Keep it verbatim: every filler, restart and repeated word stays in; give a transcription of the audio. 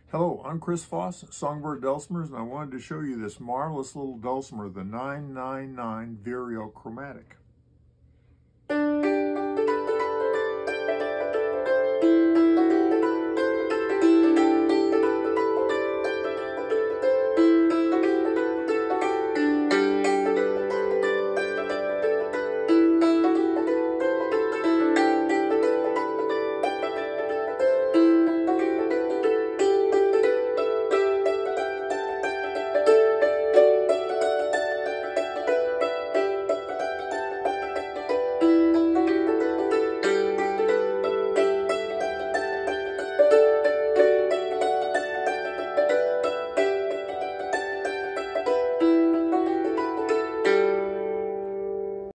Hello, I'm Chris Foss, Songbird Dulcimers, and I wanted to show you this marvelous little dulcimer, the nine nine nine Vireo Chromatic.